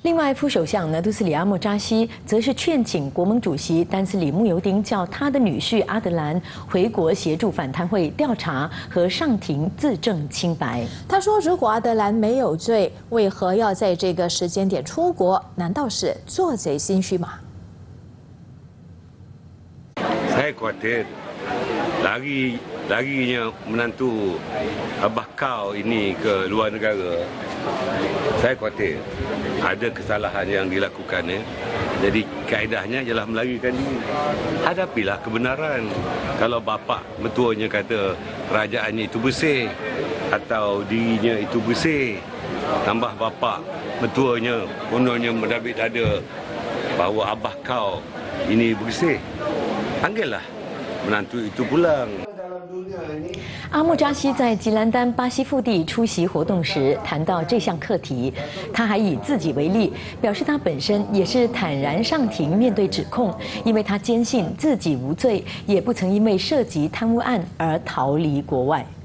另外，副首相呢杜斯里阿莫扎西则是劝请国盟主席丹斯里慕尤丁叫他的女婿阿德兰回国协助反贪会调查和上庭自证清白。 他说，如果阿德兰没有罪，为何要在这个时间点出国？难道是做贼心虚吗 ？Saya khawatir larinya menantu abah kau ini ke luar negara. Saya khawatir ada kesalahan yang dilakukannya. Jadi kaedahnya ialah melarikan diri. Hadapilah kebenaran. Kalau bapa mertuanya kata kerajaannya itu bersih atau dirinya itu bersih, tambah bapa mertuanya kononnya mendabik dada bahawa abah kau ini bersih, panggillah menantu itu pulang。 阿莫扎西在吉兰丹巴西腹地出席活动时谈到这项课题，他还以自己为例，表示他本身也是坦然上庭面对指控，因为他坚信自己无罪，也不曾因为涉及贪污案而逃离国外。